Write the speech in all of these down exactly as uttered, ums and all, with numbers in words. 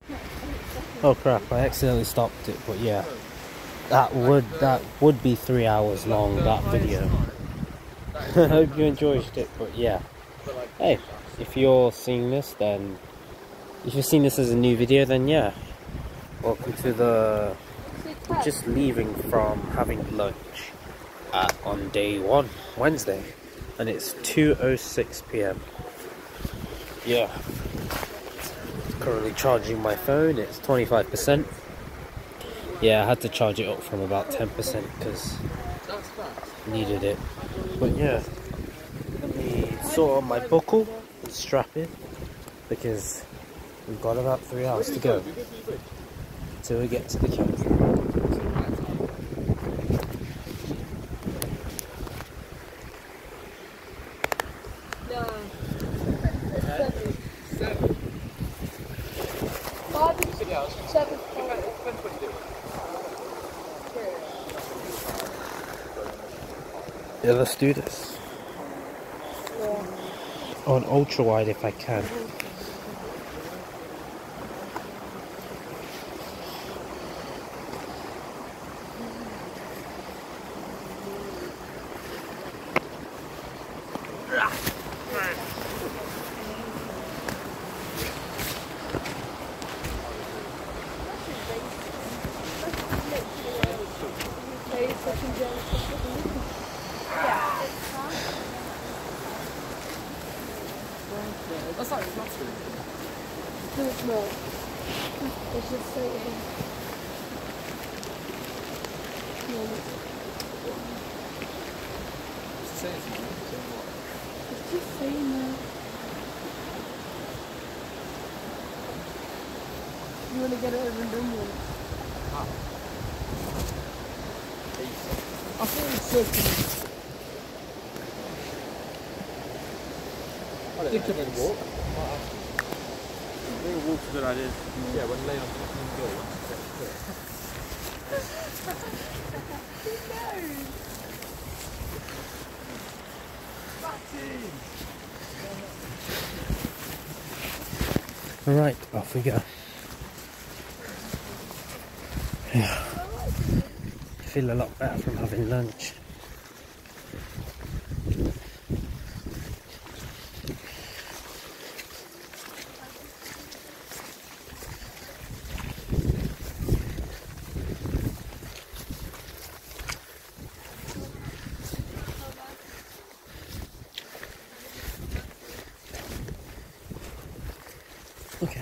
Oh crap, I accidentally stopped it, but yeah. That would that would be three hours long, that video. I hope you enjoyed it, but yeah. Hey, if you're seeing this, then if you're seeing this as a new video, then yeah. Welcome to the we're just leaving from having lunch at, on day one, Wednesday, and it's two oh six p m Yeah. Currently charging my phone, it's twenty-five percent. Yeah, I had to charge it up from about ten percent because I needed it. But yeah, let me sort on my buckle and strap in because we've got about three hours to go till we get to the camp. Yeah, let's do this. Yeah. On ultra wide if I can. That's not flattering. No, it's not. It's just so here. No, It's saying something. it's just saying that. You want to get it over and done with? Ah. I thought it's circular. I think of it walk. I think a walk's a good idea. Yeah, when laying on top of the door, once you All right, off we go. Yeah. I feel a lot better from having lunch. Okay.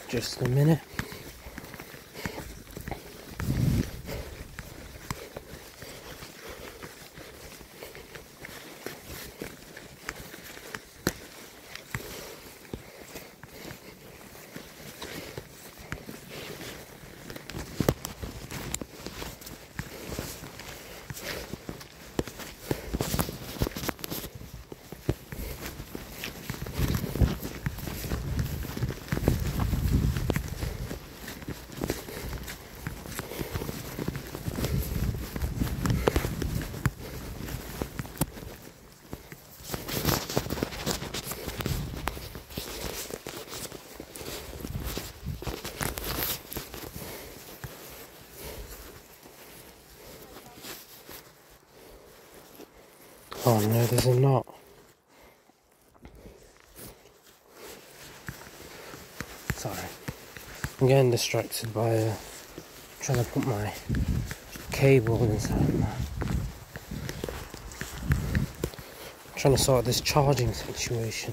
Just a minute. Oh no, there's a knot. Sorry. I'm getting distracted by uh, trying to put my cable inside my... trying to sort this charging situation.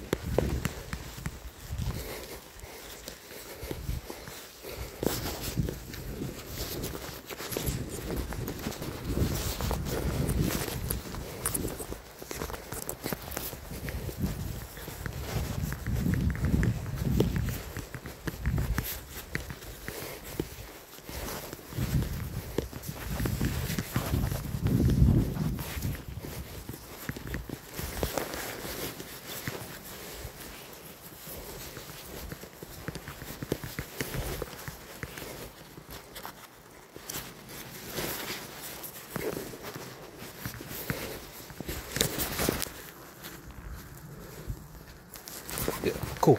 Yeah, cool.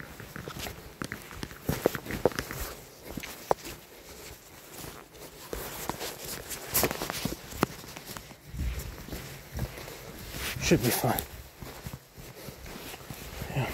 Should be fine. Yeah.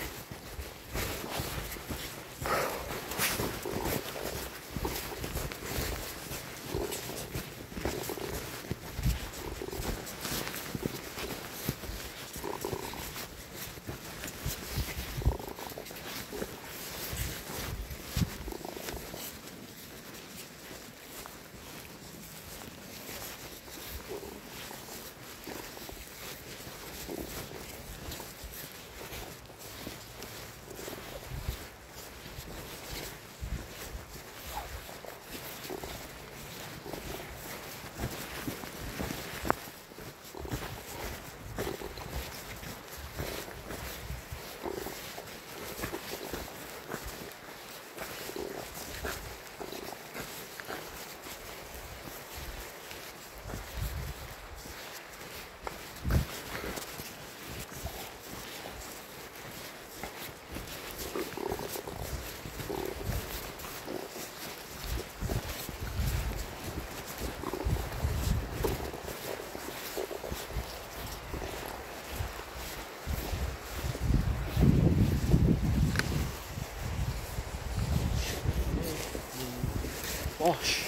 Gosh.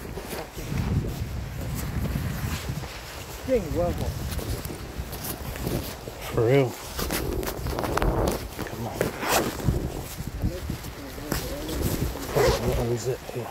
Ding, well, For real. Come on. What is it here?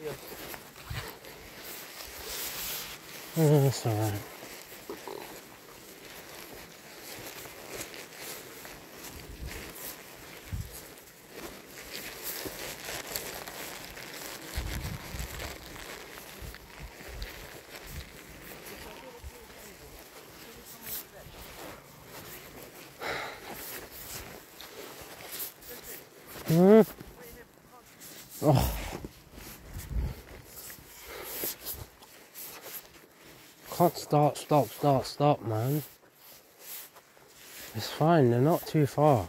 Oh, that's alright. Hmm? Oh. Can't start, stop, start, stop, man. It's fine, they're not too far.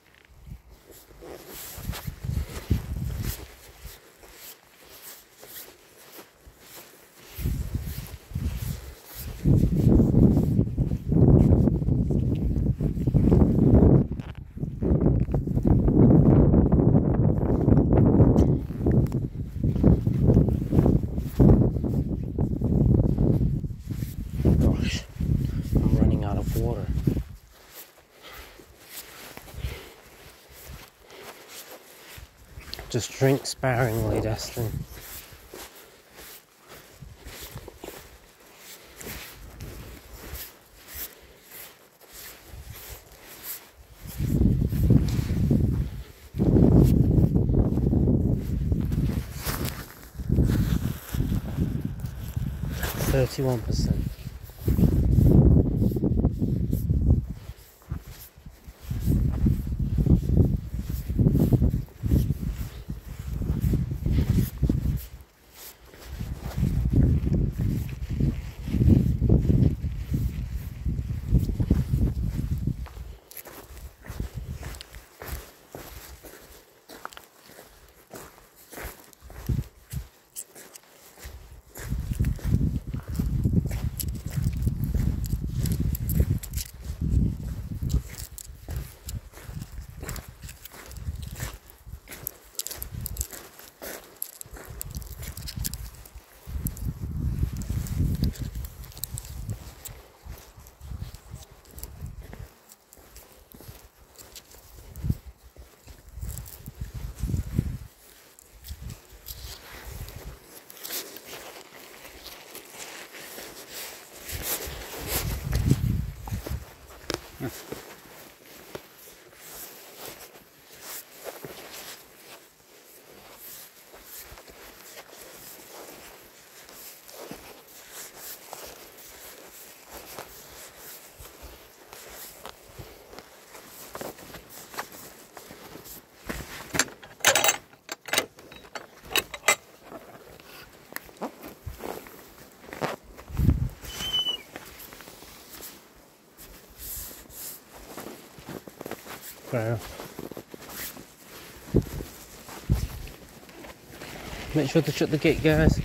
Gosh, I'm running out of water. Just drink sparingly, Destin. Thirty-one percent. Fair. Make sure to shut the gate, guys.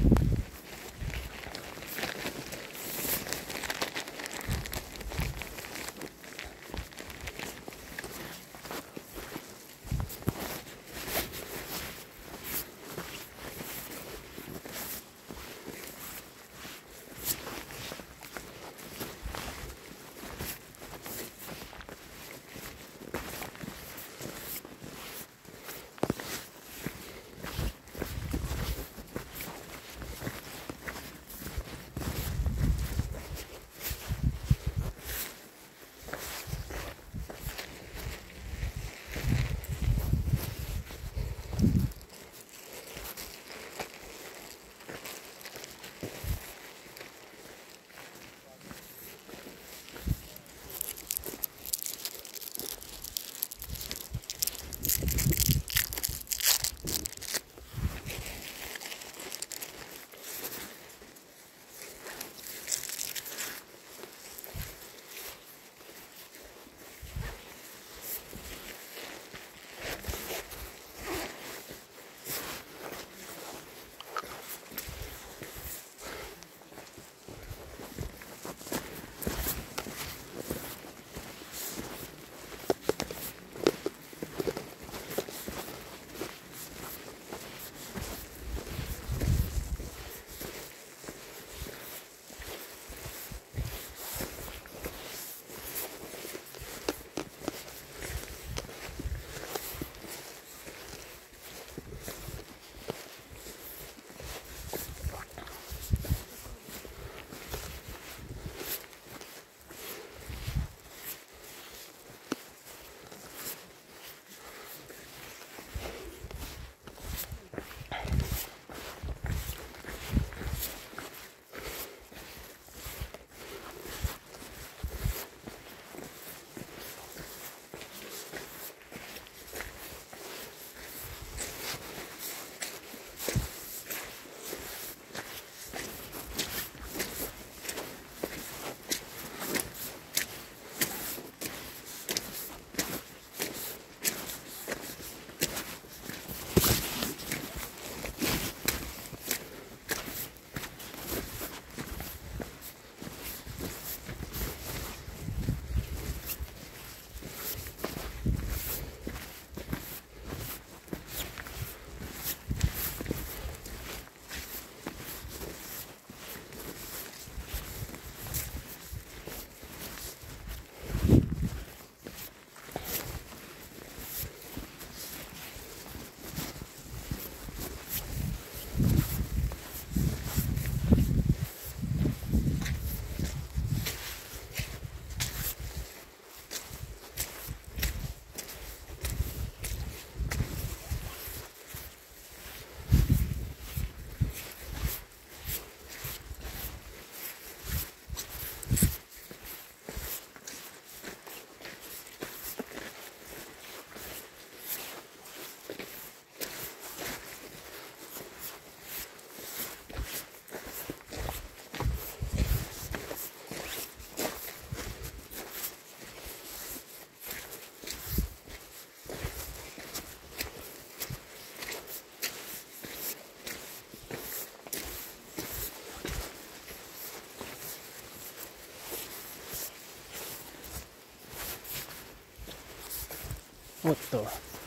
What the?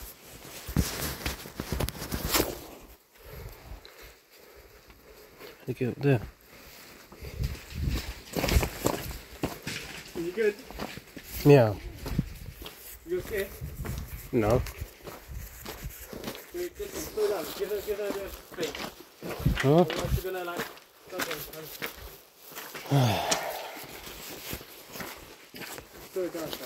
Look up there. You good? Yeah. You okay? No. Wait, listen, slow down. Give her, give her the space. Huh? Otherwise you're gonna like... Slow down.